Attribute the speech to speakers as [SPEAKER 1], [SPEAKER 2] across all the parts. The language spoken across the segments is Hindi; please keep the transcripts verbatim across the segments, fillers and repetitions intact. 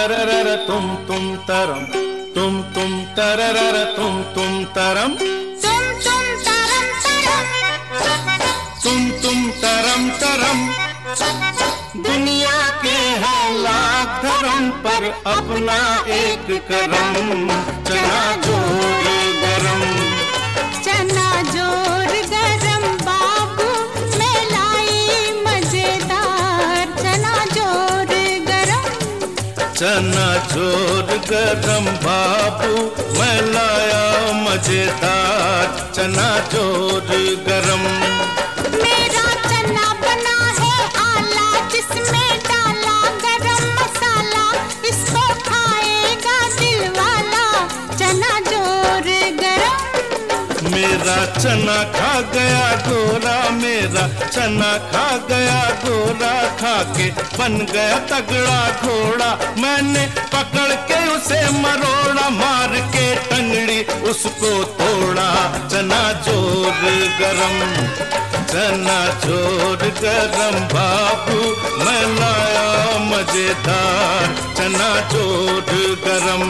[SPEAKER 1] तररर तुम तुम तरम, तुम तुम तररर तुम तुम तरम,
[SPEAKER 2] तुम तुम तरम तरम,
[SPEAKER 1] तुम तुम तरम तरम। दुनिया के है लाख धर्म पर अपना एक करम, चना जोर गरम,
[SPEAKER 2] चना जोर गरम बाबू मैं लाई मजेदार, चना जोर गरम,
[SPEAKER 1] चना जोर गरम बाबू मैं लाया मजेदार, चना जोर गरम।
[SPEAKER 2] मेरा चना बना है आला जिसमें डाला गरम मसाला, इसको खाएगा दिल वाला, चना जोर गरम।
[SPEAKER 1] मेरा चना खा गया गोरा, मेरा चना खा गया गोरा, खा के बन गया तगड़ा घोड़ा, मैंने पकड़ के उसे मरोड़ा, मार के टंगड़ी उसको तोड़ा, चना जोर गरम, चना जोर गरम बाबू मैं लाया मजेदार, चना जोर गरम।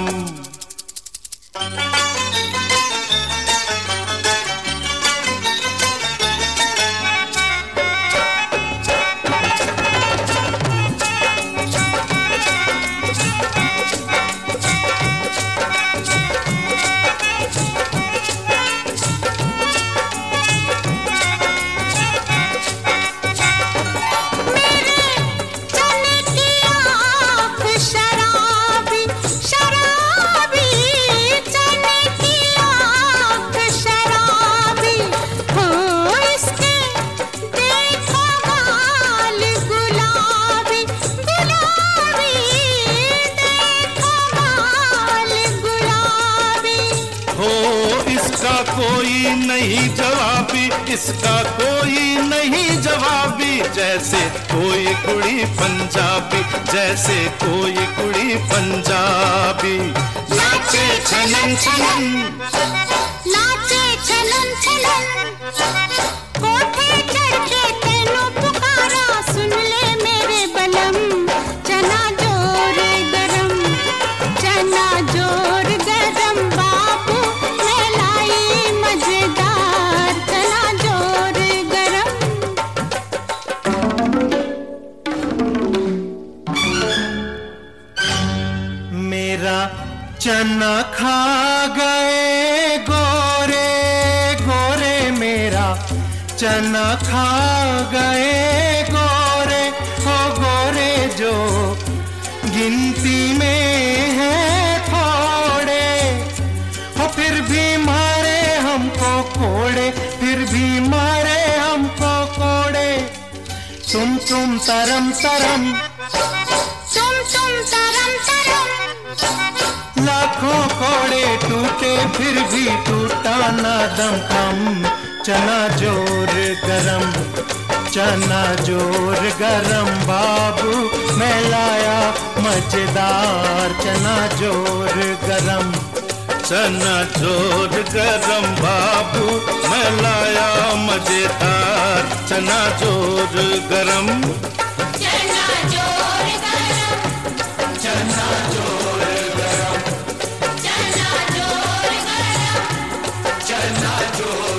[SPEAKER 1] इसका कोई नहीं जवाबी, इसका कोई नहीं जवाबी, जैसे कोई कुड़ी पंजाबी, जैसे कोई कुड़ी पंजाबी। नाचे छनन छनन,
[SPEAKER 2] नाचे छनन छनन, कोठे चढ़ के तेनू पुकारा, सुन ले मेरे बलम, चना जोर गरम, चना जोर गरम बाबू मैं लाई मजेदार, चना जोर गरम।
[SPEAKER 1] मेरा चना खा गए गोरे गोरे, मेरा चना खा गए गोरे, हो गोरे जो गिनती में है थोड़े, हो फिर भी मारे हमको कोड़े, फिर भी मारे हमको कोड़े, तुम तुम तरम तरम,
[SPEAKER 2] तुम तुम तरम तरम,
[SPEAKER 1] लाखों कोड़े टूटे फिर भी टूटा ना दम खम, चना जोर गरम, चना जोर गरम बाबू मैं लाया मजेदार, चना जोर गरम, चना जोर गरम बाबू मैं लाया मजेदार, चना जोर गरम,
[SPEAKER 2] चना जोर गरम,
[SPEAKER 1] चना जोर गरम,
[SPEAKER 2] चना जोर गरम,
[SPEAKER 1] चना जोर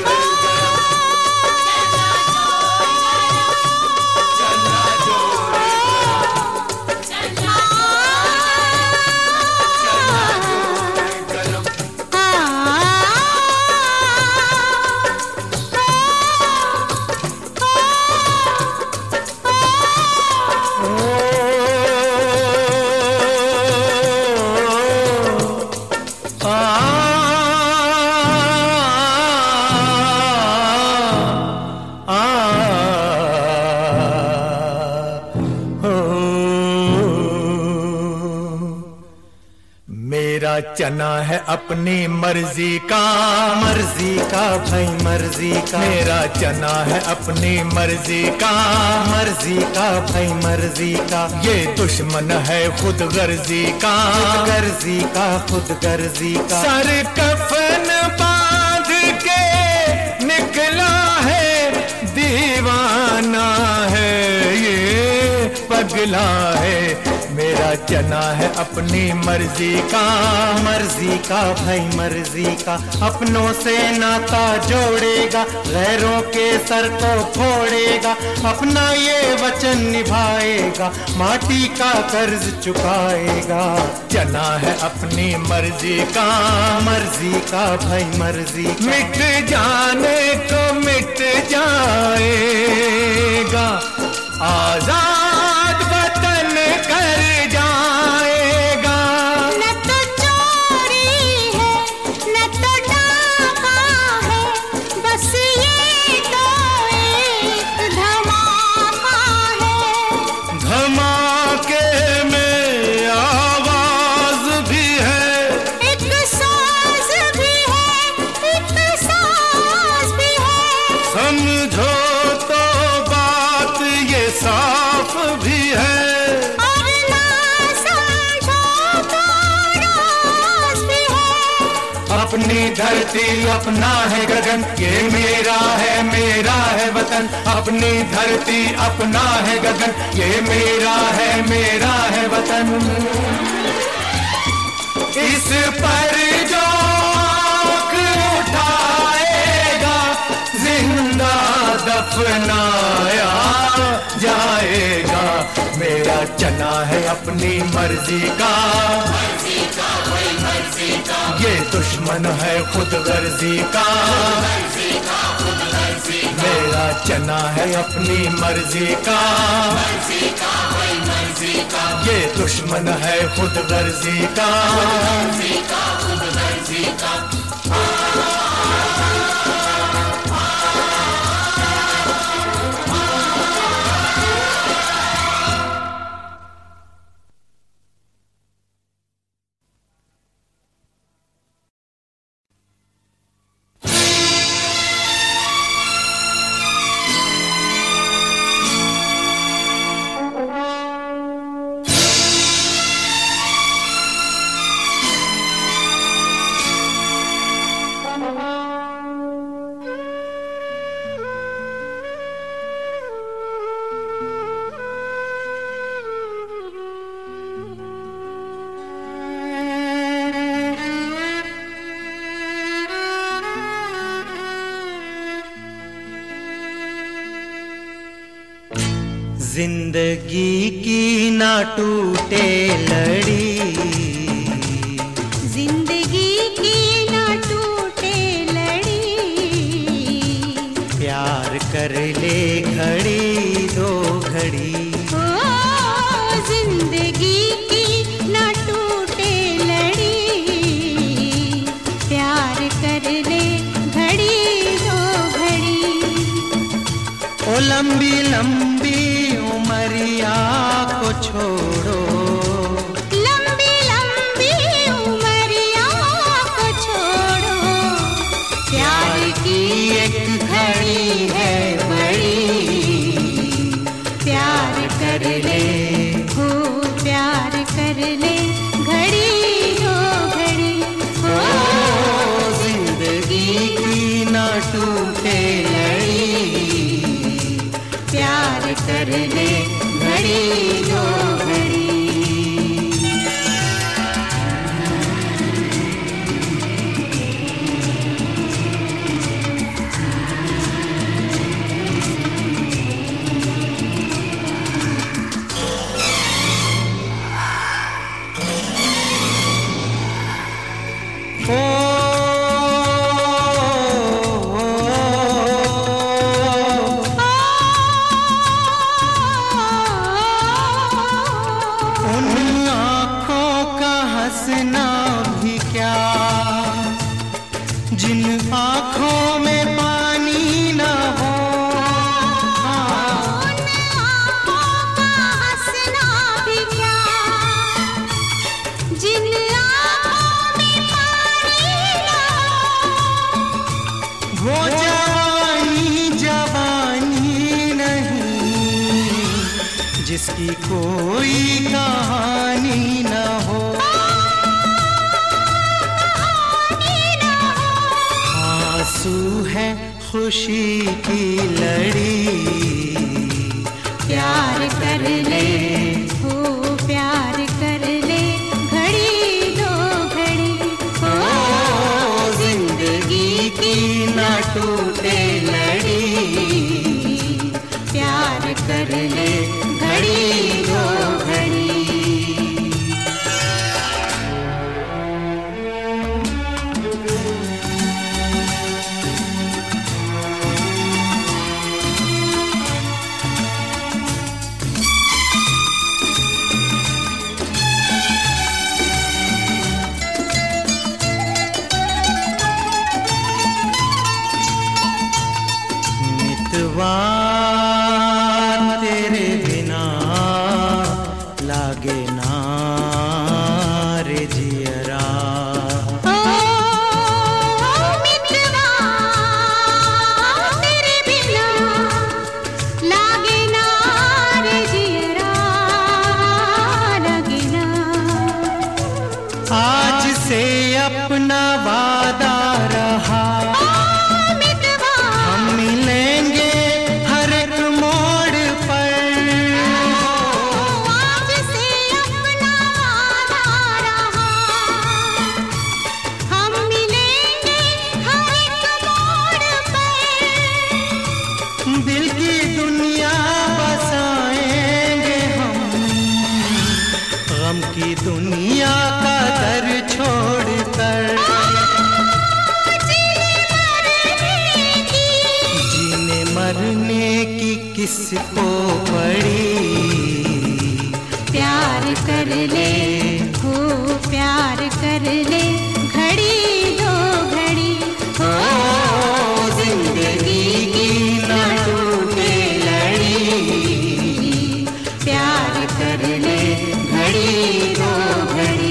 [SPEAKER 1] मेरा चना है अपनी मर्जी का, मर्जी का भाई मर्जी का, मेरा चना है अपनी मर्जी का, मर्जी का भाई मर्जी का, ये दुश्मन है खुद गर्जी का, खुद गर्जी का खुद गर्जी का, सर कफन बांध के निकला है दीवाना है, ये पगला है मेरा
[SPEAKER 3] चना है अपनी मर्जी का, मर्जी का भाई मर्जी का। अपनों से नाता जोड़ेगा, गैरों के सर को फोड़ेगा। अपना ये वचन निभाएगा, माटी का कर्ज चुकाएगा। चना है अपनी मर्जी का, मर्जी का भाई मर्जी का। मिट जाने को मिट जाएगा, आजाद वतन कर जाएगा।
[SPEAKER 2] न तो चोरी है न तो डाका है, बस ये तो एक धमाका है।
[SPEAKER 1] धमाके में आवाज भी है,
[SPEAKER 2] एक साज भी है, एक साज भी है।
[SPEAKER 1] समझो तो बात ये साफ भी है।
[SPEAKER 2] और ना समझो तो राज भी है।
[SPEAKER 3] अपनी धरती अपना है गगन, ये मेरा है मेरा है वतन। अपनी धरती अपना है गगन, ये मेरा है मेरा है वतन। इस पर जो आँख उठाएगा, जिंदा दफनाया जाएगा। मेरा चना है अपनी मर्जी का, ये दुश्मन है खुद गर्जी का। मेरा चना है अपनी मर्जी का, ये दुश्मन है खुद गर्जी का। जिंदगी की ना टूटे लड़ी,
[SPEAKER 2] जिंदगी की ना टूटे लड़ी।
[SPEAKER 3] प्यार कर ले घड़ी दो घड़ी।
[SPEAKER 2] ओ जिंदगी की ना टूटे लड़ी, प्यार कर ले घड़ी दो घड़ी।
[SPEAKER 3] ओ लंबी लंबी उमरिया को छोड़ो,
[SPEAKER 2] लंबी लंबी उमरिया को छोड़ो।
[SPEAKER 3] प्यार की एक घड़ी है बड़ी,
[SPEAKER 2] प्यार कर ले हो, प्यार कर ले घड़ी दो घड़ी।
[SPEAKER 3] ओ जिंदगी की ना टूटे लड़ी,
[SPEAKER 2] प्यार कर ले घड़ी दो घड़ी।
[SPEAKER 3] जिसकी कोई कहानी न हो, आंसू है खुशी की लड़ी।
[SPEAKER 2] प्यार कर ले हो, प्यार कर
[SPEAKER 3] टूटे लड़ी,
[SPEAKER 2] प्यार कर ले घड़ी दो घड़ी।
[SPEAKER 3] तेरे बिना लागे ना रे जियरा,
[SPEAKER 2] ओ मितवा तेरे बिना लागे ना रे जियरा, लागे ना।
[SPEAKER 3] आज से अपना वादा रहा, दिल की दुनिया बसाएंगे हम, गम की दुनिया का दर छोड़कर। जीने मरने की किसको पड़ी,
[SPEAKER 2] प्यार कर ले हो प्यार कर ले घड़ी दो घड़ी।
[SPEAKER 3] ओ जिंदगी की ना टूटे लड़ी,
[SPEAKER 2] प्यार कर ले घड़ी दो घड़ी।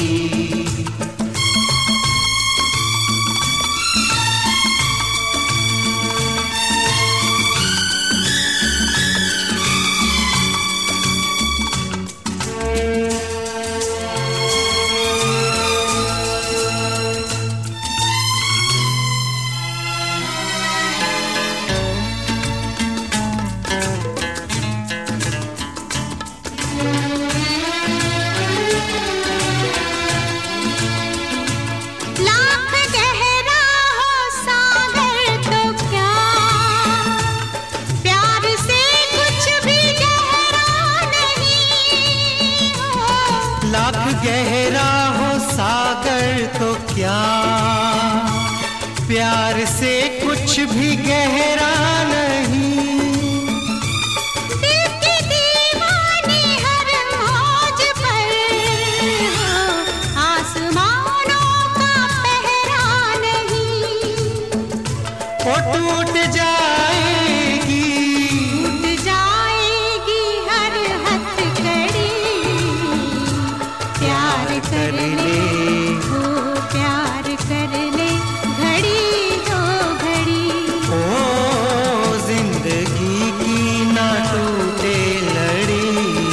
[SPEAKER 2] लाख गहरा हो सागर तो क्या, प्यार से कुछ भी गहरा नहीं हो।
[SPEAKER 3] लाख गहरा हो सागर तो क्या, प्यार से कुछ भी गहरा नहीं।
[SPEAKER 2] दिल की दीवानी हर मौज पर हो, आसमानों का पहरा नहीं।
[SPEAKER 3] वो टूट जाएगी,
[SPEAKER 2] टूट जाएगी हर हथकड़ी, प्यार कर ले हो प्यार कर ले घड़ी दो घड़ी।
[SPEAKER 3] ओ जिंदगी की ना टूटे लड़ी,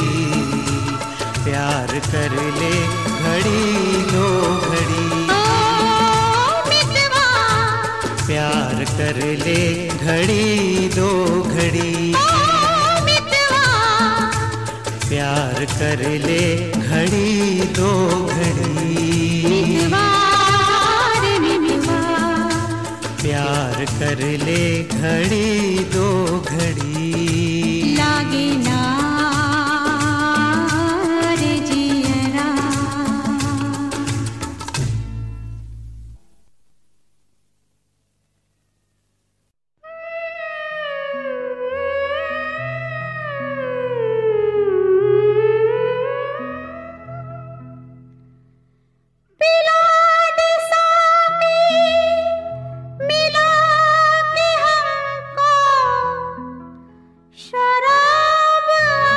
[SPEAKER 3] प्यार कर ले घड़ी दो घड़ी।
[SPEAKER 2] ओ मितवा
[SPEAKER 3] प्यार कर ले घड़ी दो घड़ी,
[SPEAKER 2] ओ मितवा
[SPEAKER 3] प्यार कर ले घड़ी दो घड़ी।
[SPEAKER 2] मितवा रे मितवा,
[SPEAKER 3] प्यार कर ले घड़ी दो घड़ी।
[SPEAKER 2] लागे ना रे जियरा। पिला दे साकी मिला के हमको शराब।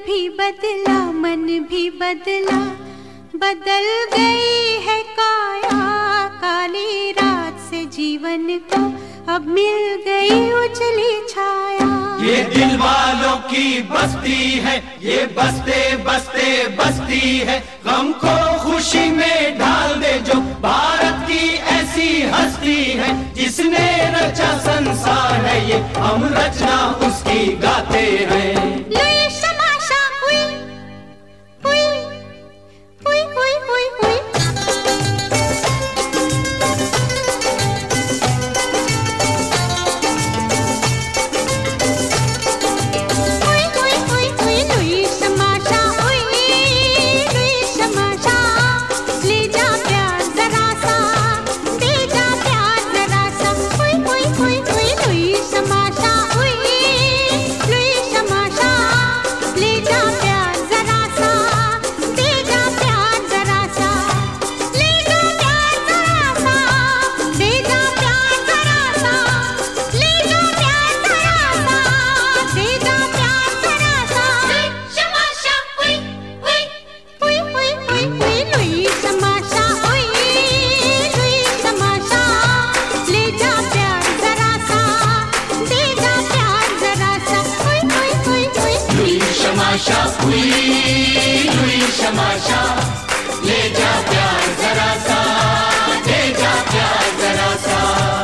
[SPEAKER 2] भी बदला, मन भी बदला, बदल गई है काया। काली रात से जीवन को अब मिल गई उजली छाया।
[SPEAKER 4] ये दिल वालों की बस्ती है, ये बसते बसते बस्ती है। गम को खुशी में ढाल दे जो भारत की ऐसी हस्ती है। जिसने रचा संसार है ये, हम रचना उसकी गाते हैं।
[SPEAKER 2] लुई शमाशा हुई हुई हुई हुई हुई हुई।
[SPEAKER 4] शमाशा हुई हुई शमाशा, ले जा प्यार जरा सा, दे जा प्यार जरा सा।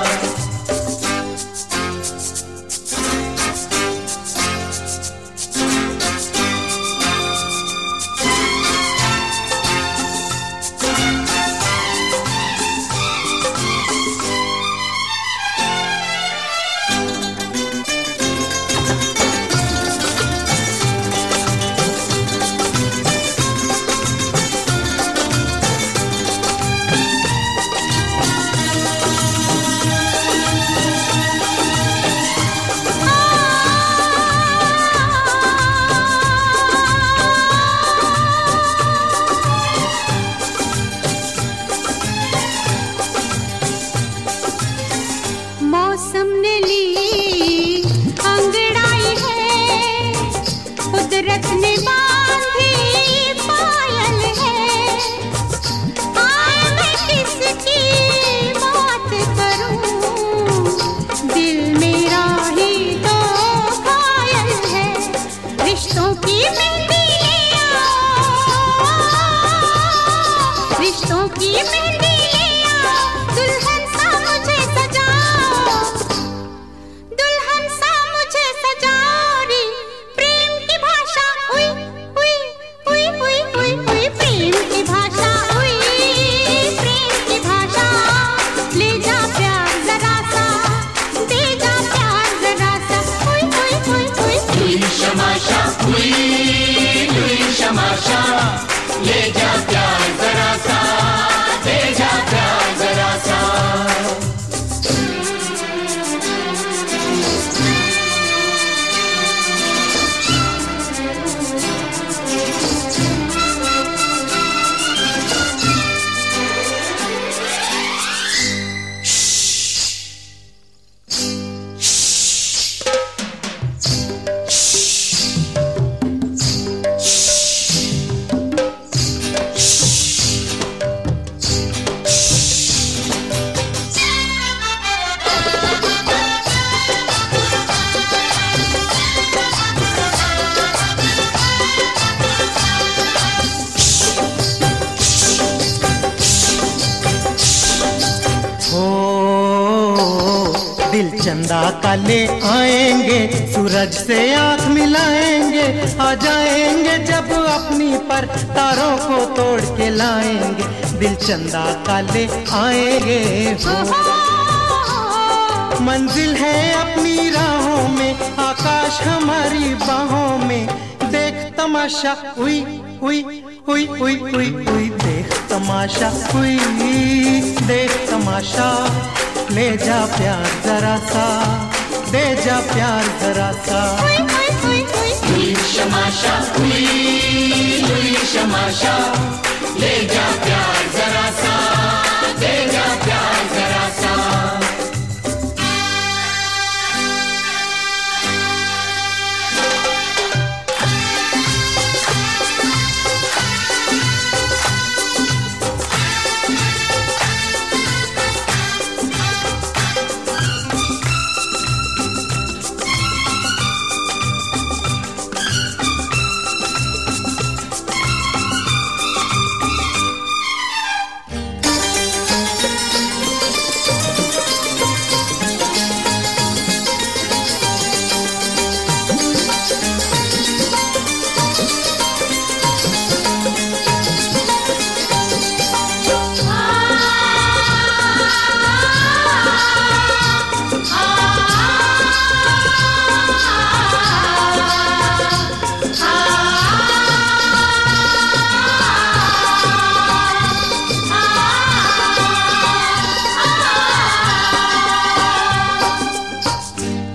[SPEAKER 2] मौसम ने ली अंगड़ाई है, कुदरत ने बांधी पायल है। आए मैं किसकी बात करूं, दिल मेरा ही तो घायल है। रिश्तों की मेहंदी ले आओ, रिश्तों की मेहंदी ले आओ, दुल्हन सा मुझे सजाओ, दुल्हन सा मुझे सजाओ रे। प्रेम की भाषा हुई हुई हुई हुई हुई हुई, प्रेम की भाषा हुई, प्रेम की भाषा। ले जा प्यार जरा सा, दे जा प्यार जरा सा, हुई हुई हुई हुई
[SPEAKER 4] हुई शमाशा हुई हुई शमाशा, ले जा प्यार जरा सा, दे जा प्यार जरा सा।
[SPEAKER 3] दिल चंदा का ले आएंगे, सूरज से आंख मिलाएंगे। आ जाएंगे जब अपनी पर तारों को तोड़ के लाएंगे। दिल चंदा का ले आएंगे हो, मंजिल है अपनी राहों में, आकाश हमारी बाहों में। देख तमाशा हुई हुई हुई हुई हुई हुई, देख तमाशा हुई, देख तमाशा। ले जा प्यार जरा सा, दे जा प्यार जरा सा।
[SPEAKER 4] हुई शमाशा हुई हुई शमाशा, ले जा प्यार जरा सा, दे जा प्यार जरा सा।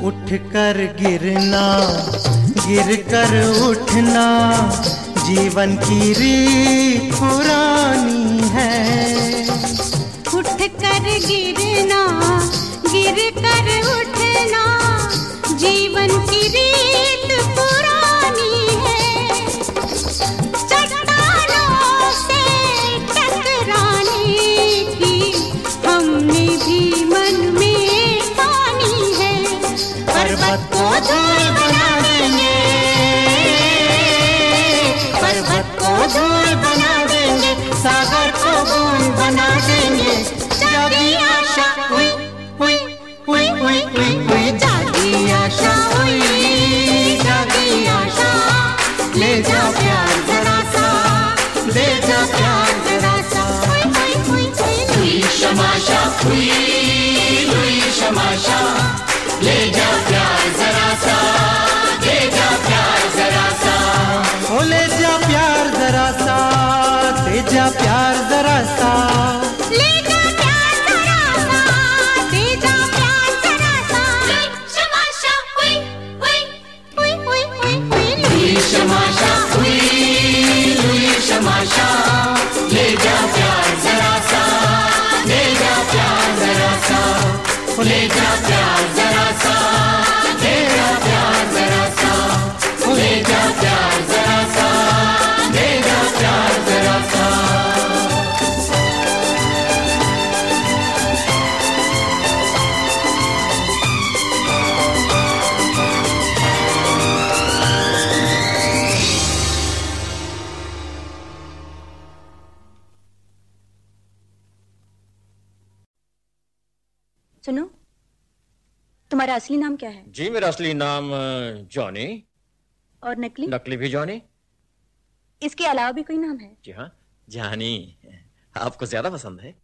[SPEAKER 3] उठ कर गिरना, गिर कर उठना, जीवन की रीत पुरानी है।
[SPEAKER 2] उठ कर गिरना, गिर कर उठना, जीवन की रीत पुरानी है। चट्टानों से टकराने की हमने भी मन में ठानी है। पर्वत को धूल बना देंगे, पर्वत को धूल बना देंगे, सागर को बूंद बना देंगे। जागी आशा हुई हुई हुई हुई हुई हुई, जागी आशा हुई, जागी आशा। ले जा प्यार जरा सा, ले जा प्यार जरा सा। हुई हुई हुई हुई
[SPEAKER 4] शमाशा हुई, हुई शमाशा। ले जा प्यार जरा सा, ले जा प्यार जरा सा।
[SPEAKER 3] ओ ले जा प्यार जरा सा, ले जा प्यार जरा सा,
[SPEAKER 2] ले जा प्यार जरा सा, ले जा प्यार जरा सा। शमाशा हुई हुई हुई हुई हुई हुई
[SPEAKER 4] हुई शमाशा हुई, हुई शमाशा। ले जा प्यार जरा सा, ले जा प्यार जरा सा, ले जा प्यार जरा सा, ले जा प्यार जरा सा, ले जा प्यार जरा सा, ले जा प्यार जरा सा।
[SPEAKER 5] सुनो, तुम्हारा असली नाम क्या है?
[SPEAKER 6] जी मेरा असली नाम अ, जॉनी।
[SPEAKER 5] और नकली?
[SPEAKER 6] नकली भी जॉनी।
[SPEAKER 5] इसके अलावा भी कोई नाम है?
[SPEAKER 6] जी हाँ, जानी। आपको ज्यादा पसंद है?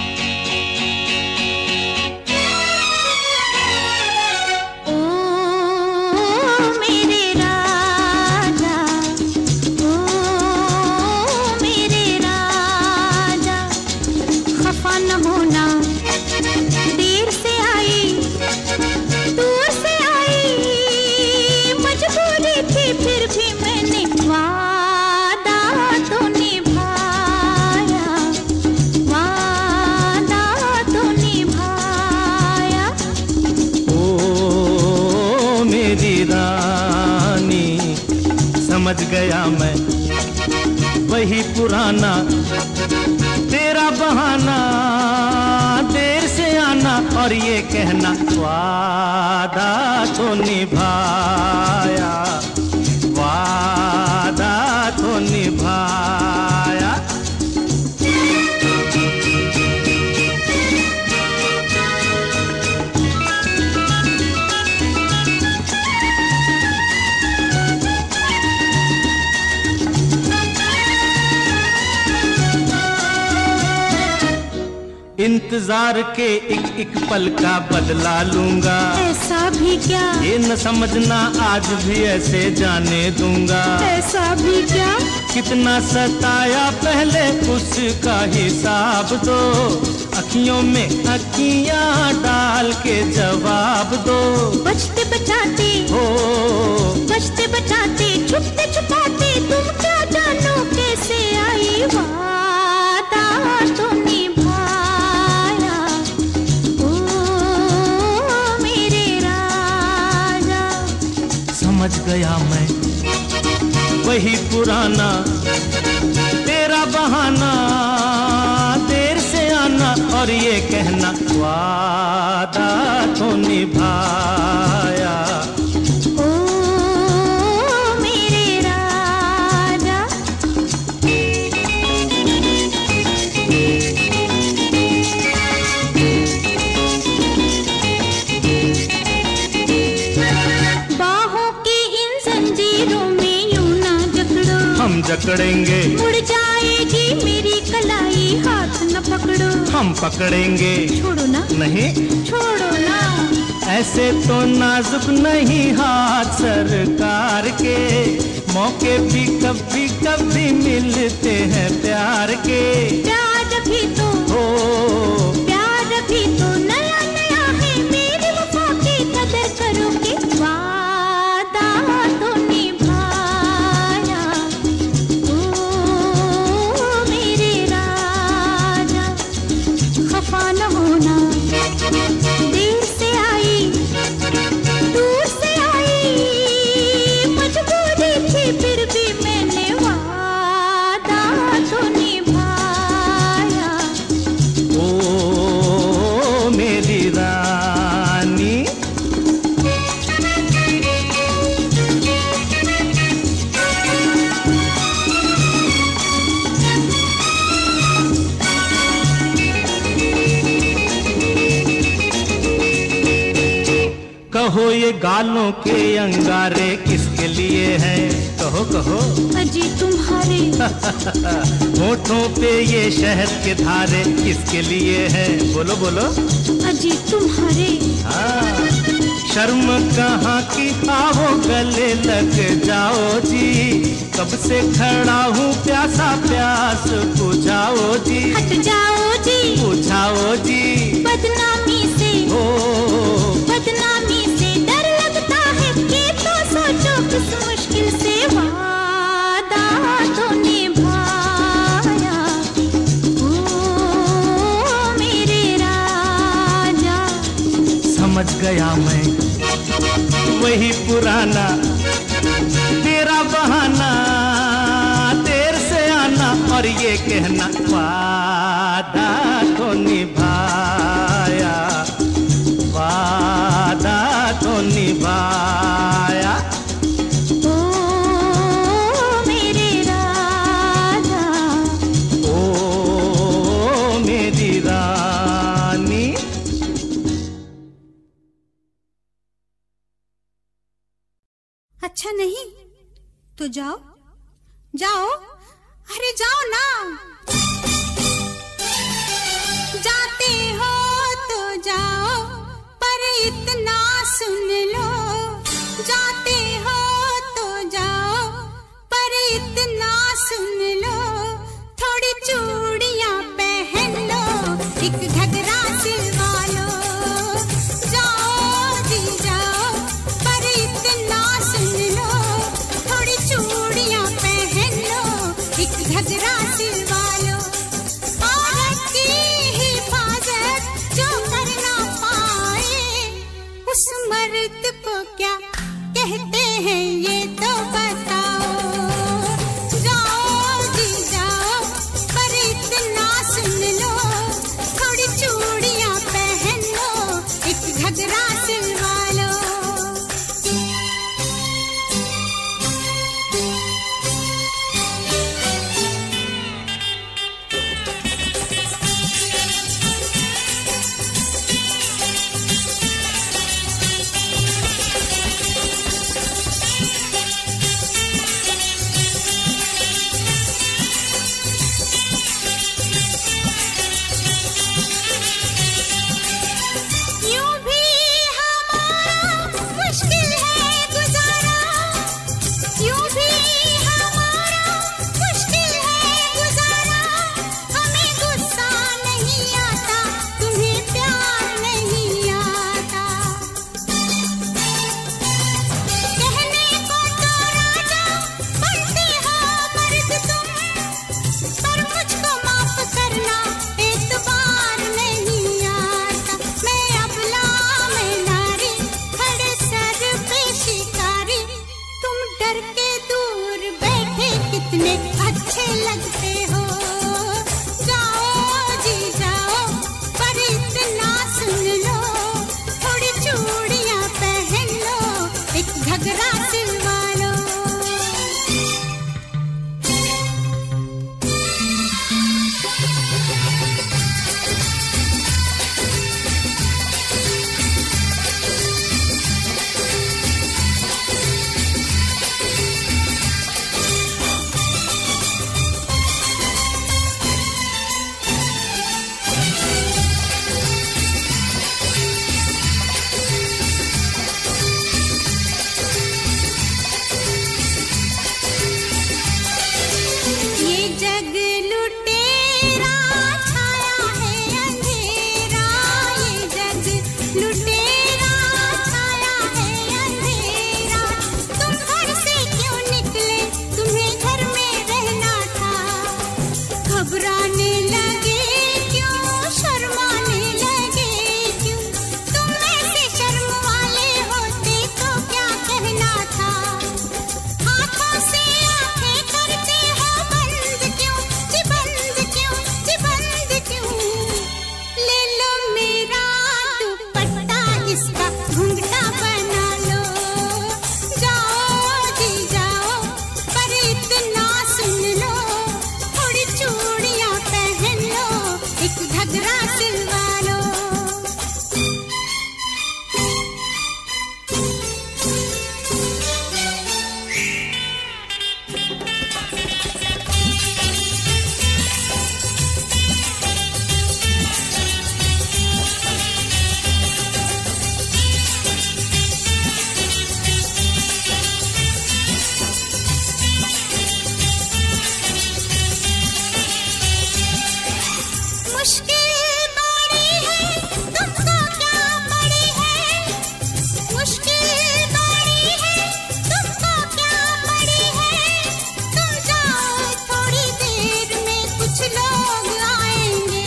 [SPEAKER 2] ओ मेरे राजा, ओ मेरे राजा, खफा न होना, देर से आई, दूर से आई, मजबूरी थी फिर भी मैंने वादा तो निभाया, वादा तो निभाया।
[SPEAKER 1] ओ मेरी रानी, समझ गया मैं वही पुराना तेरा बहाना, देर से आना और ये कहना वादा तो निभाया, वादा तो निभाया। इंतजार के एक एक पल का बदला लूंगा,
[SPEAKER 2] ऐसा भी क्या,
[SPEAKER 1] ये न समझना आज भी ऐसे जाने दूंगा।
[SPEAKER 2] ऐसा भी क्या,
[SPEAKER 1] कितना सताया पहले उसका हिसाब दो, अखियों में अखियां डाल के जवाब दो।
[SPEAKER 2] बचते बचाते
[SPEAKER 1] हो
[SPEAKER 2] बचते बचाते, छुपते छुपाते, तुम क्या जानो कैसे आई, वादा तो निभाया। ओ मेरे राजा,
[SPEAKER 1] समझ गया मैं वही पुराना तेरा बहाना, देर से आना और ये कहना वादा तो निभाया।
[SPEAKER 2] ओ मेरे राजा। बाहों की इन जंजीरों में यूं ना जकड़ो,
[SPEAKER 1] हम जकड़ेंगे,
[SPEAKER 2] उड़ जाएगी मेरी कलाई, हाथ न पकड़ो।
[SPEAKER 1] हम पकड़ेंगे,
[SPEAKER 2] छोड़ो ना,
[SPEAKER 1] नहीं
[SPEAKER 2] छोड़ो ना।
[SPEAKER 1] ऐसे तो नाजुक नहीं हाथ सरकार के, मौके भी कभी कभी मिलते हैं प्यार के।
[SPEAKER 2] प्यार भी तो
[SPEAKER 1] हो
[SPEAKER 2] प्यार भी तो नया नया है, मेरी वफा की कदर करो
[SPEAKER 1] ये गालों के अंगारे किसके लिए हैं? कहो कहो।
[SPEAKER 2] अजी तुम्हारे
[SPEAKER 1] होठों पे ये शहद के धारे किसके लिए हैं? बोलो बोलो।
[SPEAKER 2] अजी तुम्हारे
[SPEAKER 1] हाँ, शर्म कहाँ की, आओ गले लग जाओ जी। कब से खड़ा हूँ प्यासा, प्यास बुझाओ जी।
[SPEAKER 2] हट जाओ जी,
[SPEAKER 1] बुझाओ जी।
[SPEAKER 2] बदनामी से
[SPEAKER 1] ओ
[SPEAKER 2] बदनामी से डर लगता है, ये तो सोचो किस मुश्किल से वादा तो निभाया। ओ मेरे राजा,
[SPEAKER 1] समझ गया मैं वही पुराना तेरा बहाना, देर से आना और ये कहना वादा तो निभाया, वादा तो निभाया।
[SPEAKER 2] ओ मेरे राजा,
[SPEAKER 1] ओ मेरी रानी।
[SPEAKER 2] अच्छा नहीं तो जाओ जाओ, अरे जाओ ना। जाते हो तो जाओ, पर इतना सुन लो। जाते हो तो जाओ, पर इतना सुन लो। थोड़ी चूड़ियां पहन लो, एक घघरा सिलवा लो। जाओ जी जाओ, पर इतना सुन लो। थोड़ी चूड़ियां पहन लो, एक घघरा सिलवा लो। औरत की हिफाजत जो कर ना पाए, उस मर्द को क्या कहते हैं ये तो बताओ। जाओ जी जाओ, पर इतना सुन लो। थोड़ी चूड़ियां पहन लो, एक घघरा सिलवा लो। मुश्किल बड़ी है, तुमको क्या पड़ी है? तुम जाओ, थोड़ी देर में कुछ लोग आएंगे।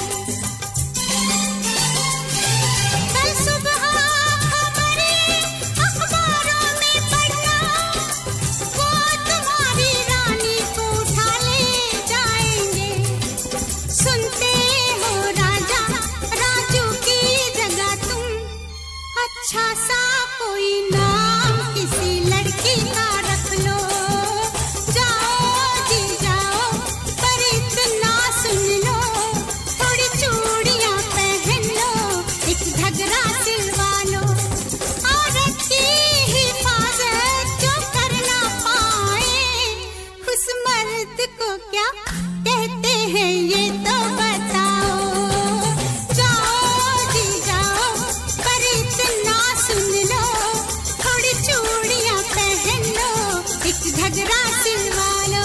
[SPEAKER 2] कल सुबह खबरें अखबारों में पढ़ना, वो तुम्हारी रानी को उठा ले जाएंगे। सुनते हो राजा राजू की जगह तुम अच्छा सा कोई नाम किसी लड़की का रख लो। जाओ जी जाओ, पर इतना सुन लो, थोड़ी चूड़ियां पहन लो, एक घघरा सिलवा लो। औरत की हिफाजत जो कर ना पाए, उस मर्द को क्या कहते हैं ये तो बताओ। जाओ जी जाओ, पर इतना सुन लो, थोड़ी चूड़ियां पहन लो, एक घघरा सिलवा लो।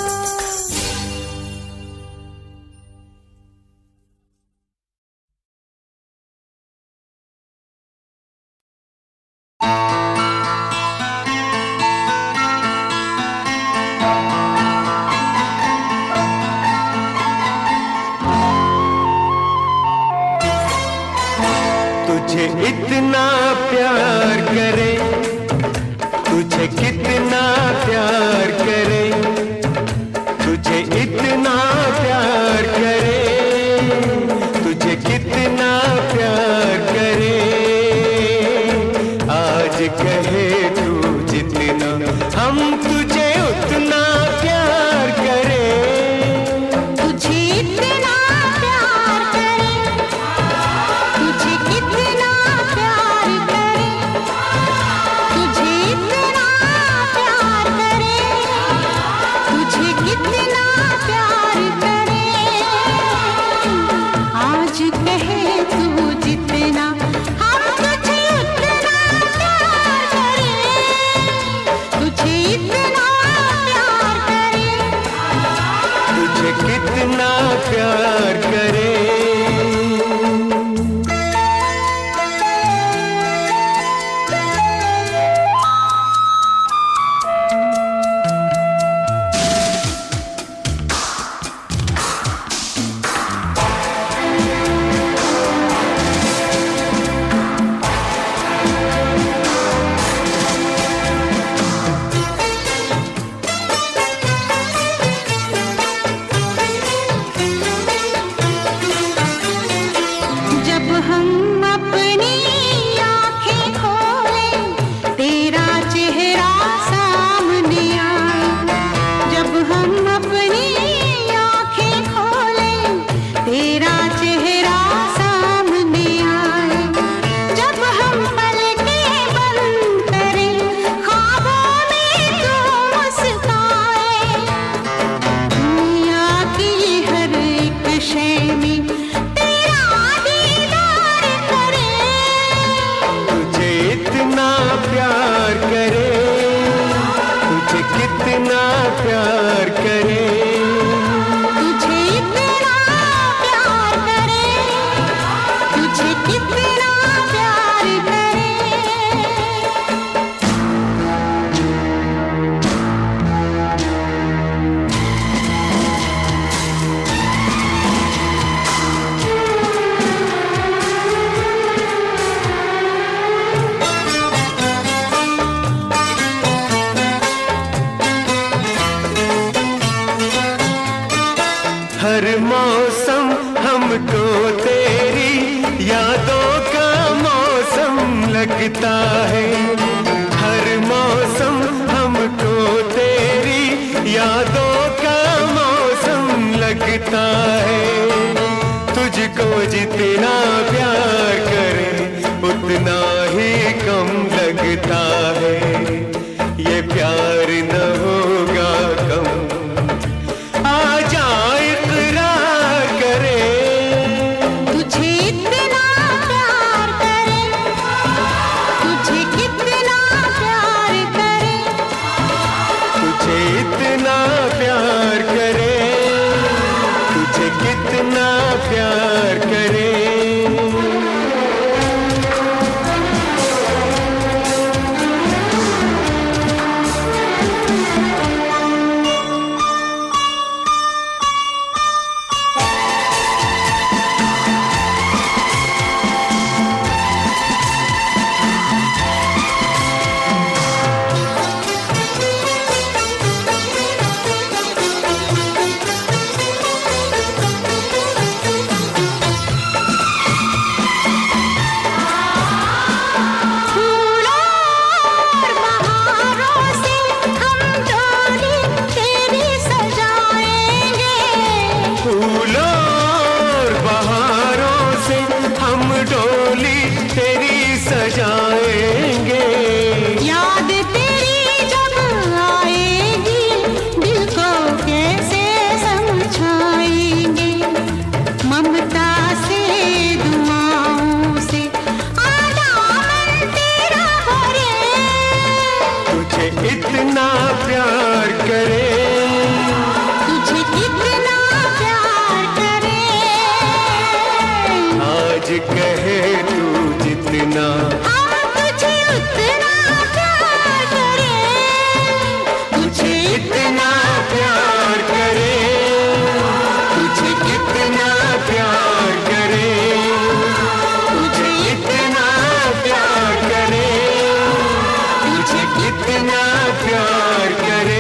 [SPEAKER 3] तुझे इतना प्यार करे, तुझे कितना प्यार करे, तुझे इतना प्यार करे, तुझे कितना प्यार करे। आज कहे तू जितना, हम तुझे उतना प्यार करे।
[SPEAKER 2] तुझे इतना प्यार करे, तुझे कितना प्यार करे, तुझे इतना प्यार करे, तुझे कितना प्यार करे। आज कहे तू जितना, हम तुझे उतना प्यार करें। तुझे इतना प्यार करे,
[SPEAKER 3] तुझे कितना प्यार करे।
[SPEAKER 2] जब हम अपनी आंखें खोलें, तेरा चेहरा सामने आए। जब हम अपनी आंखें खोलें, तेरा चेहरा सामने आए। जब हम पलकें बंद करें, ख्वाबों में तू मुस्काए। दुनिया की हर एक शय में तेरा दीदार करे।
[SPEAKER 3] तुझे इतना प्यार करे, तुझे कितना प्यार करे।
[SPEAKER 2] तुझे इतना प्यार करे, तुझे कितना प्यार करे।
[SPEAKER 3] हर मौसम हमको तेरी यादों का मौसम लगता है। हर मौसम हमको तेरी यादों का मौसम लगता है। तुझको जितना प्यार करे, उतना ही कम लगता है। ये प्यार न होगा कम, आजा इकरार करे।
[SPEAKER 2] तुझे इतना प्यार करे, तुझे कितना प्यार करे।
[SPEAKER 3] तुझे इतना प्यार करे, तुझे कितना प्यार करे।
[SPEAKER 7] मुझे कितना प्यार करे।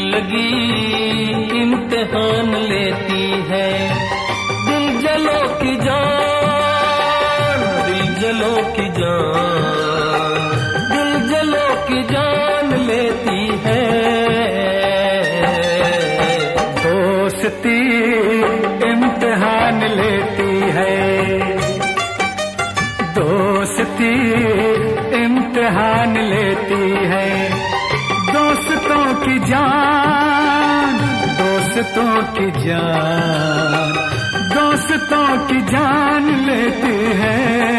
[SPEAKER 8] लगी इम्तिहान लेती है, दिल जलो की जान, दिल जलो की जान, दिल जलो की जान लेती है।
[SPEAKER 3] दोस्ती इम्तिहान लेती है, दोस्ती इम्तिहान लेती है। दोस्तों की जान, दोस्तों की जान, दोस्तों की जान लेती है।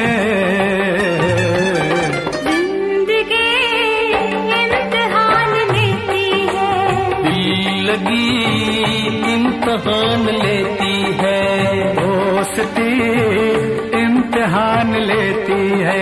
[SPEAKER 2] जिंदगी इम्तिहान लेती है,
[SPEAKER 8] दिल लगी इम्तिहान लेती है।
[SPEAKER 3] दोस्ती इम्तिहान लेती है।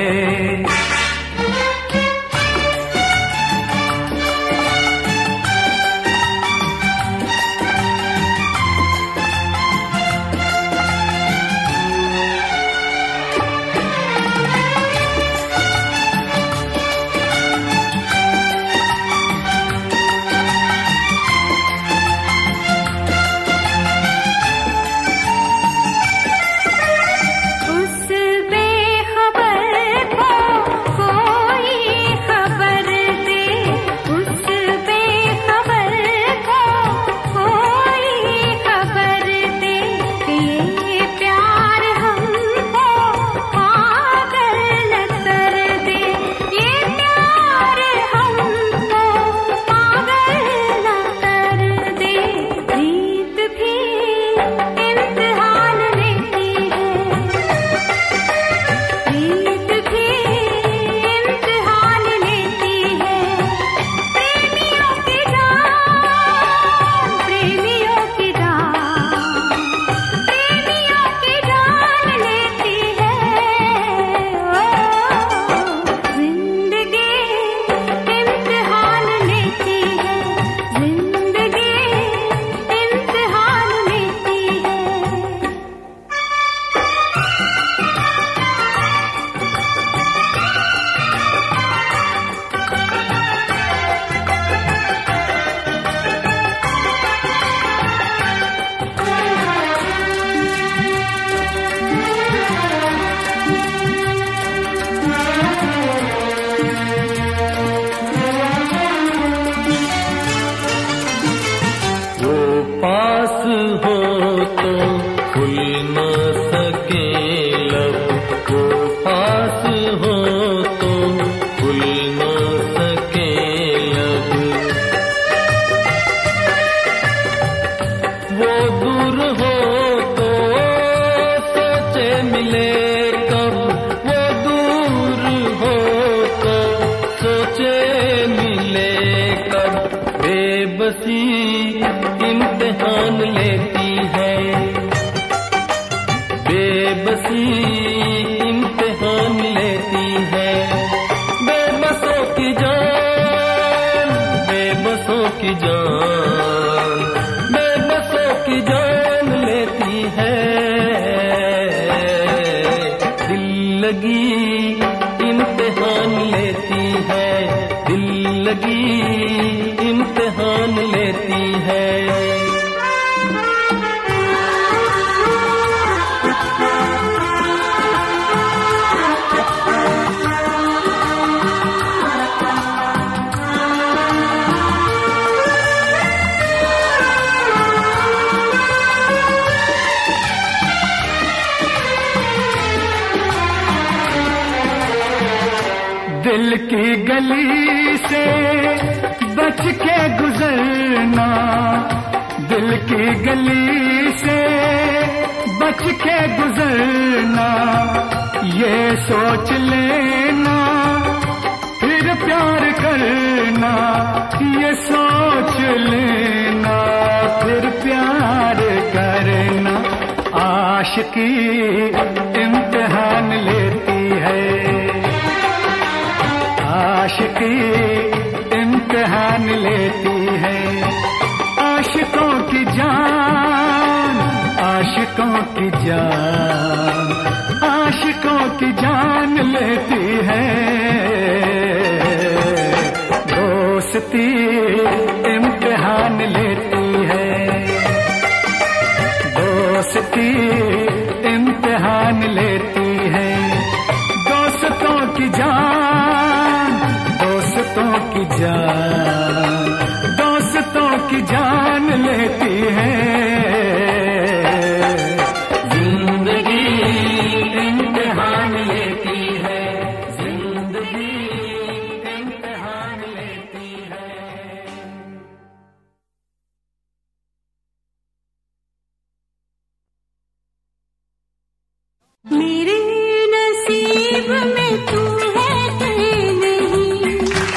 [SPEAKER 8] बेबसी इम्तिहान लेती है, बेबसी इम्तिहान लेती है। बेबसों की जान, बेबसों की जान, बेबसों की जान लेती है। दिल लगी इम्तिहान लेती है, दिल लगी इम्तिहान लेती है।
[SPEAKER 3] दिल की गली से बच के गुजरना, दिल की गली से बच के गुजरना, ये सोच लेना फिर प्यार करना, ये सोच लेना फिर प्यार करना। आशिकी इम्तिहान लेती है, आशिकी इम्तिहान लेती है। आशिकों की जान, आशिकों की जान, आशिकों की जान लेती है। दोस्त दोस्ती इम्तिहान लेती है, दोस्ती इम्तिहान लेती है। दोस्तों की जान, दोस्तों की जान, दोस्तों की जान लेती है। जिंदगी इम्तिहान लेती है, जिंदगी इम्तिहान लेती है।
[SPEAKER 2] मेरे नसीब में तू है कि नहीं,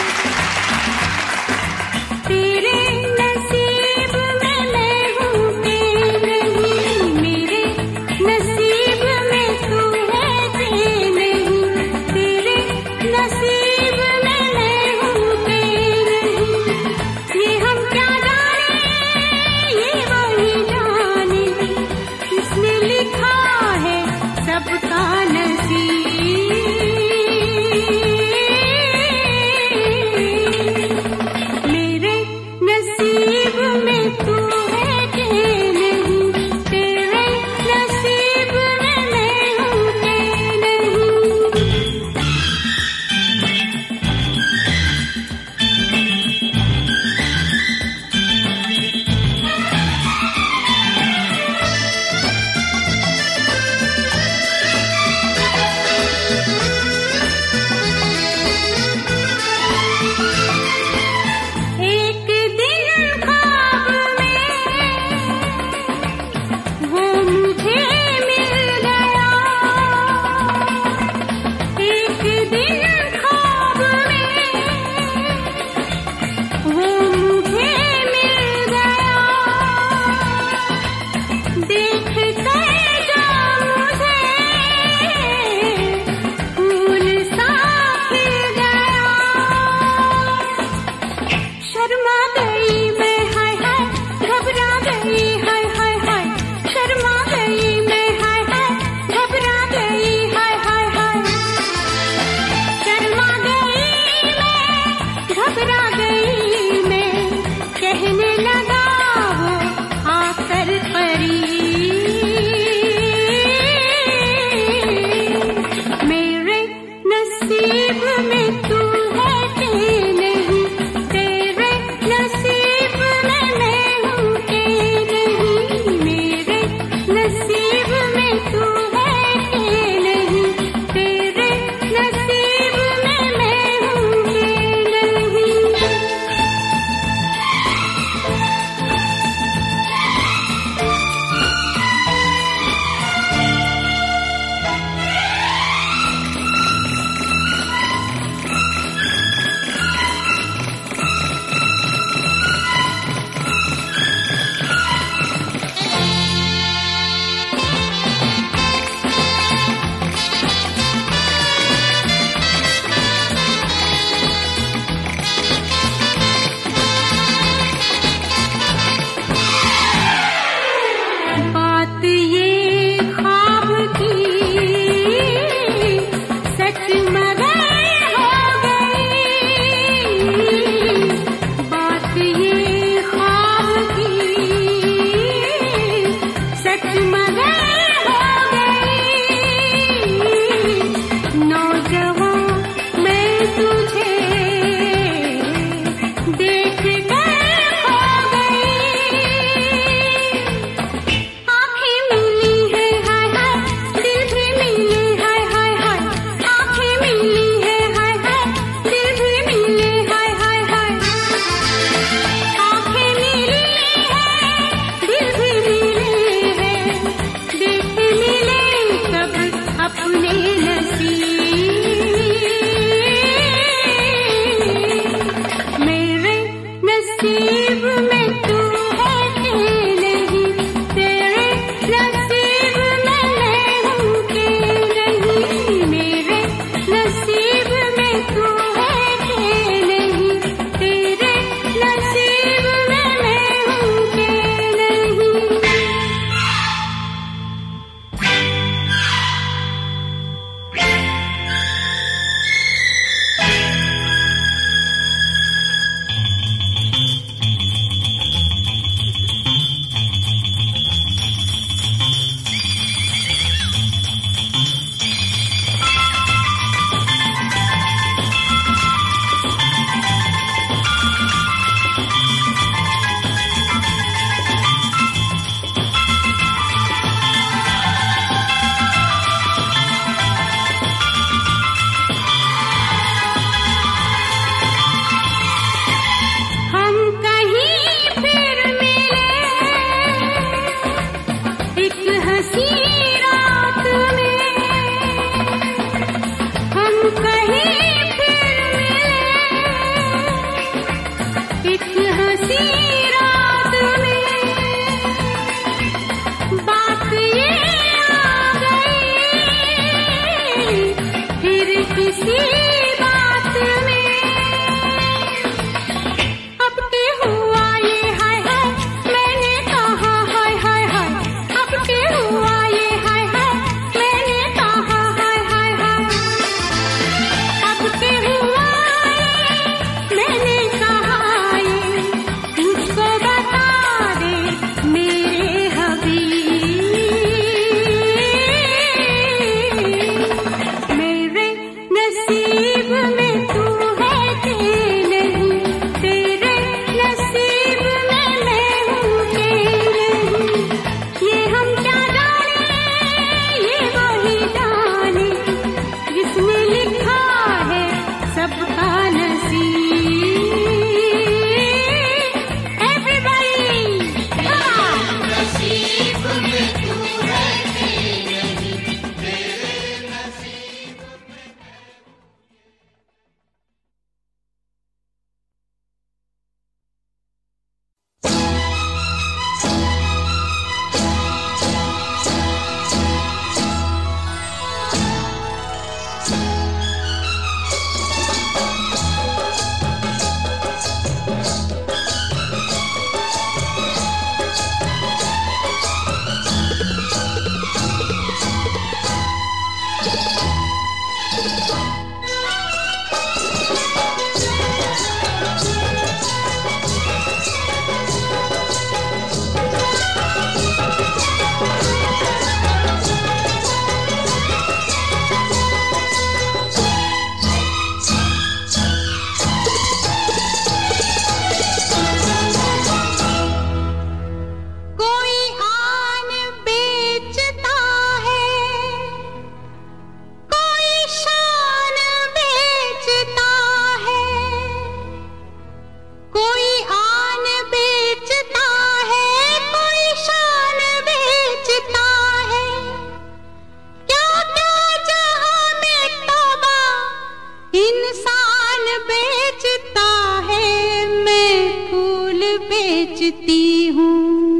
[SPEAKER 2] तेरे नसीब में मैं हूँ कि नहीं। मेरे नसीब में तू है कि नहीं, तेरे नसीब में मैं हूँ कि नहीं। ये हम क्या जाने, ये वही जाने, किसने लिखा है सबका नसीब। मेरे नसीब में तू है कि नहीं, तेरे नसीब में मैं हूँ कि नहीं। एक दिन ख्वाब में वो मुझे मिल गया, एक दिन ख्वाब में वो मुझे मिल गया। देख कर जो मुझे फूल सा खिल गया। शर्मा गई मैं, हाय हाय घबरा गई, हाय हाय हाय शर्मा गई मैं, हाय हाय घबरा गई, हाय हाय हाय शर्मा गई मैं, घबरा गई मैं। कहने लगा वो आकर करीब, मेरे नसीब में तू है कि नहीं, तेरे नसीब में मैं हूँ कि नहीं। मेरे नसीब में तू है कि नहीं, तेरे नसीब में मैं हूँ कि नहीं। बात ये ख्वाब की सच मगर हो गई, बात ये ख्वाब की सच मगर हो गई। नौजवान मैं तुझे देख कर खो गई। आँखें मिली है, हाय हाय दिल भी मिले, हाय हाय हाय आँखें मिली है, हाय हाय दिल भी मिले, हाय हाय हाय आँखें मिली है, दिल भी मिले हैं। देख मिले कब अपने नसीब, मेरे नसीब में तू है कि नहीं, तेरे नसीब में मैं हूँ कि नहीं। मेरे नसीब में तू है कि नहीं, तेरे नसीब में मैं हूँ कि नहीं। बेचती हूँ।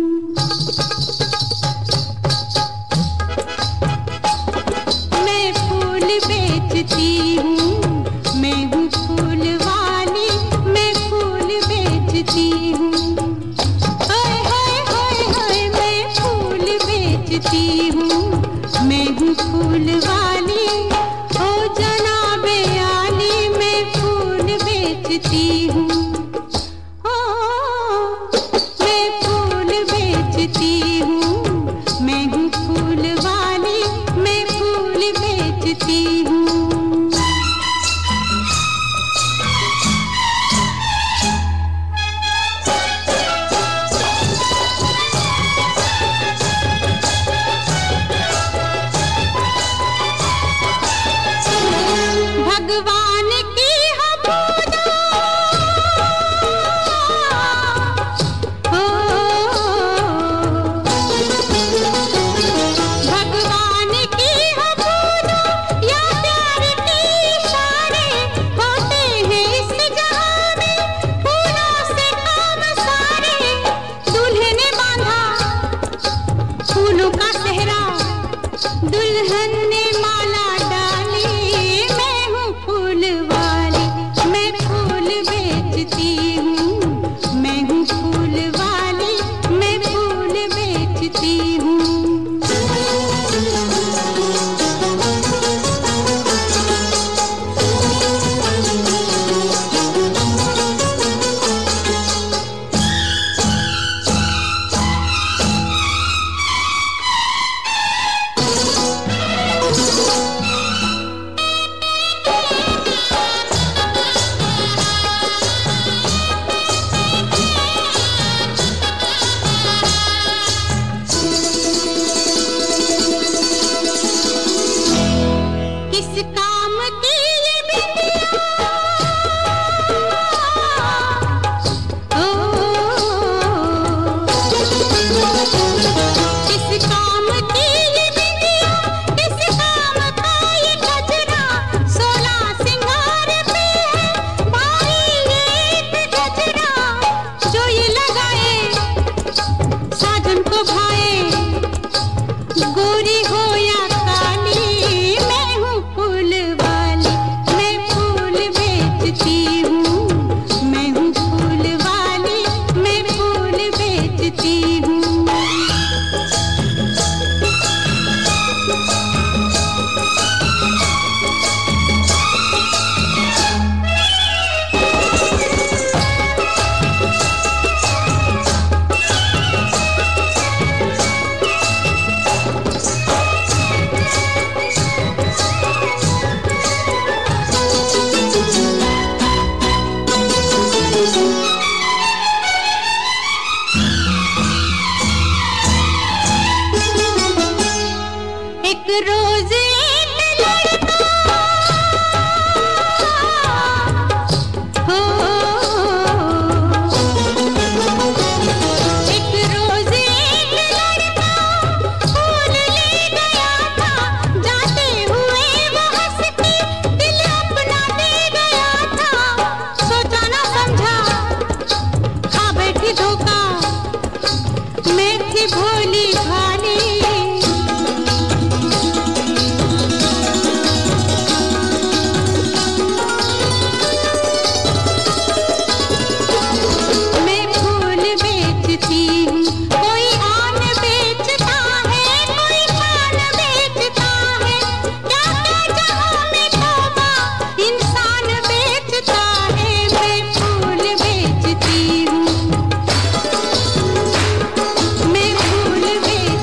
[SPEAKER 2] मैं फूल बेचती हूँ, मैं हूँ फूल वाली, मैं फूल बेचती हूँ। हाय हाय हाय हाय मैं फूल बेचती हूँ, मैं हूँ फूल वाली, ओ जनाबे आली मैं फूल बेचती हूँ। ओ मैं फूल बेचती हूँ, मैं हूँ फूल वाली, मैं फूल बेचती हूँ। भगवान की हबूदा हो, भगवान की हबूदा या प्यार के इशारे होते हैं इस जहां में, फूलों से काम सारे दूल्हे ने बांधा फूलों का सेहरा, दुल्हन ने माला डाली, मैं हूँ फूल वाली, मैं फूल बेचती हूँ, मैं हूँ फूल वाली, मैं फूल बेचती हूँ। किस काम की ये बिटिया, ओ किस काम की ये बिटिया, किस काम का ये गजरा, सोलह सिंगार पे है भाई ये एक गजरा, जो ये लगाए साजन को भाए, गोरी हो या काली, मैं हूँ फूल वाली, मैं फूल बेचती हूँ, मैं हूँ फूल वाली, मैं फूल बेचती हूँ। एक रोज एक लड़का हो, एक रोज एक लड़का फूल ले गया था, जाते हुए वो हंस के दिल अपना दे गया था, सोचा ना समझा खा बैठी धोखा, मैं थी भोली भाली, मैं फूल बेचती हूँ, कोई आन बेचता है, कोई पान बेचता है, क्या क्या जहाँ में तौबा इंसान बेचता है, मैं फूल बेचती हूँ, मैं फूल बेचती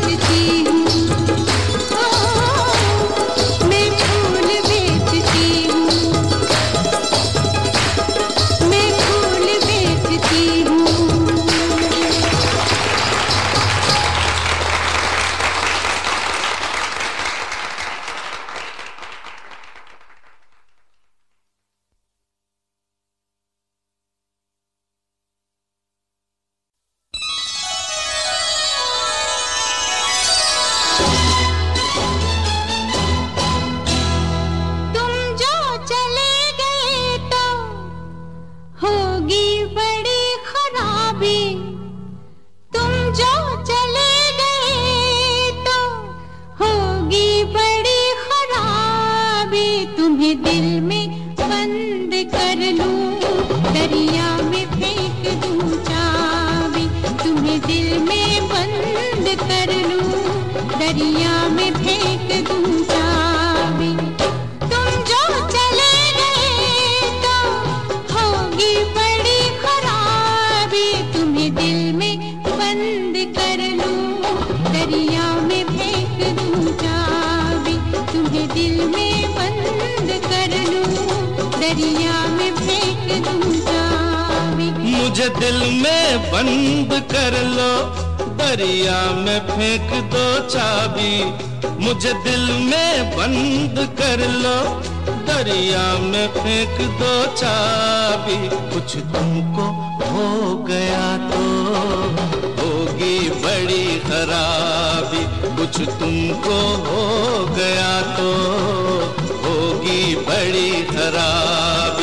[SPEAKER 2] दिल में बंद कर लूं, दरिया में फेंक दूं चाबी। तुम जो चले गए तो होगी बड़ी खराबी, तुम्हें दिल में बंद कर लूं, दरिया में फेंक दूं चाबी। तुम्हें दिल में बंद कर लूं, दरिया में फेंक दूं चाबी।
[SPEAKER 1] मुझे दिल में बंद कर लो, दरिया में फेंक दो चाबी। मुझे दिल में बंद कर लो, दरिया में फेंक दो चाबी। कुछ तुमको हो गया तो होगी बड़ी खराबी, कुछ तुमको हो गया तो होगी बड़ी खराबी।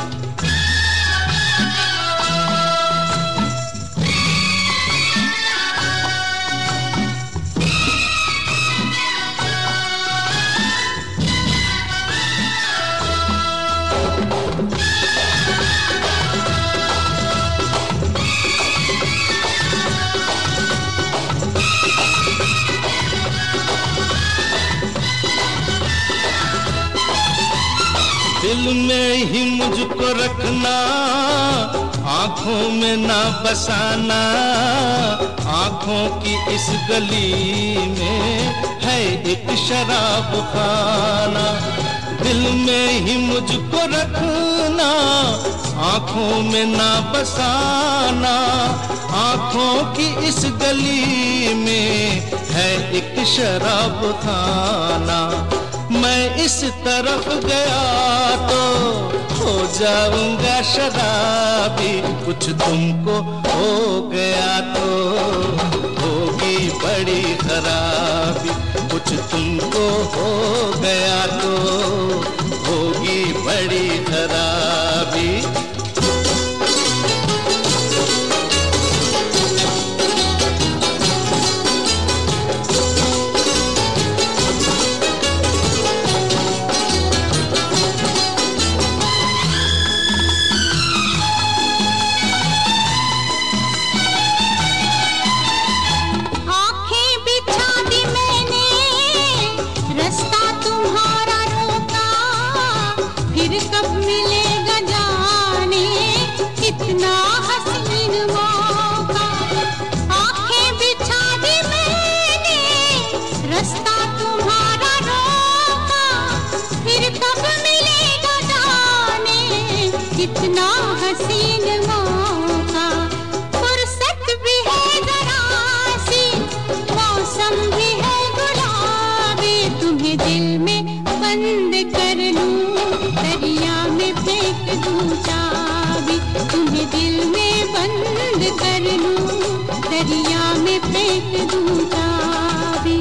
[SPEAKER 1] दिल में ही मुझको रखना, आंखों में ना बसाना। आंखों की इस गली में है एक शराब खाना। दिल में ही मुझको रखना, आंखों में ना बसाना। आंखों की इस गली में है एक शराब खाना। मैं इस तरफ गया तो हो जाऊंगा शराबी, कुछ तुमको हो गया तो होगी बड़ी खराबी। कुछ तुमको हो गया तो होगी बड़ी खराबी।
[SPEAKER 2] कितना हसीन मौका, फुर्सत भी है जरा सी, मौसम भी है गुलाबी। तुम्हें दिल में बंद कर लूं, दरिया में फेंक दूं चाबी। तुम्हें दिल में बंद कर लूं, दरिया में फेंक दूं चाबी।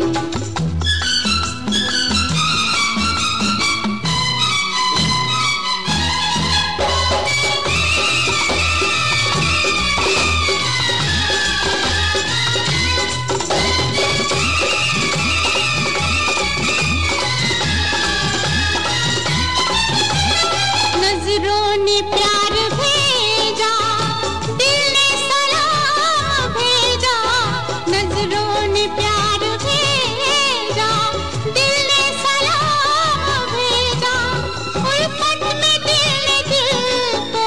[SPEAKER 2] नजरों ने प्यार भेजा, दिल ने सलाम भेजा। नजरों ने प्यार भेजा, दिल ने सलाम भेजा। उल्फत में दिल ने दिल को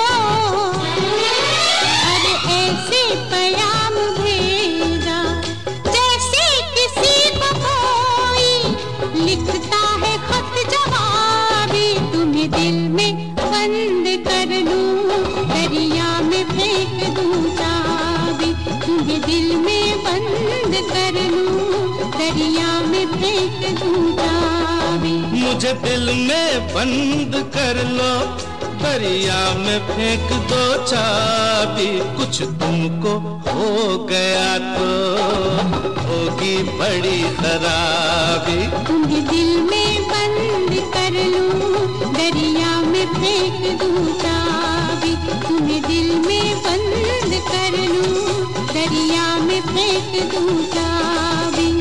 [SPEAKER 2] हर ऐसे पैगाम भेजा, जैसे किसी को कोई लिखता है खत जवाबी। तुम्हें दिल में बंद कर लूं, दरिया में फेंक दूं चाबी। तुम्हें दिल में बंद कर लूं, दरिया में फेंक दूं चाबी।
[SPEAKER 1] मुझे दिल में बंद कर लो, दरिया में फेंक दो चाबी। कुछ तुमको हो गया तो होगी बड़ी खराबी।
[SPEAKER 2] तुम्हें दिल में बंद कर लूं, दरिया में फेंक दूं चाबी। तुम्हें दिल में बंद कर लूं, दरिया में फेंक दूं चाबी।